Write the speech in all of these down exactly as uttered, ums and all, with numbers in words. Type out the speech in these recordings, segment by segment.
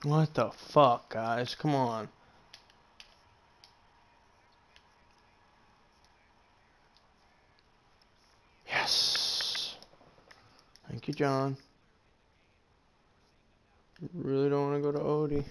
What the fuck, guys? Come on. Yes. Thank you, John. Really don't want to go to Odie.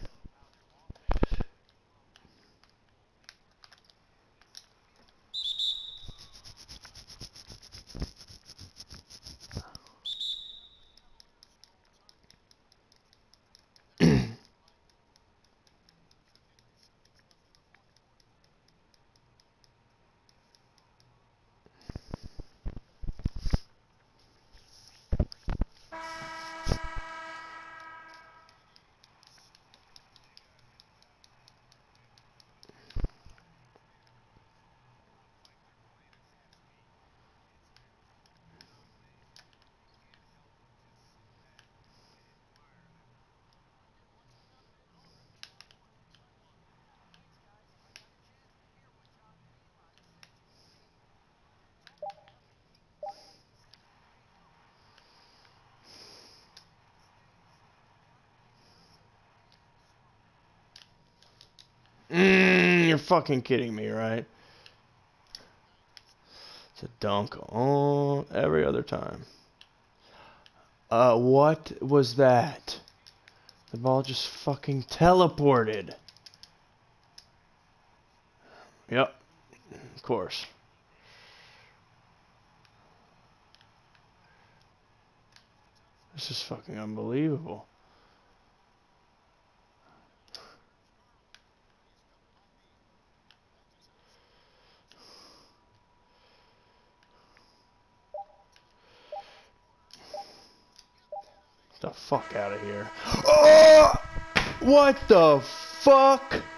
Mm, you're fucking kidding me, right? It's a dunk on every other time. Uh, what was that? The ball just fucking teleported. Yep, of course. This is fucking unbelievable. Get the fuck out of here. Oh! What the fuck?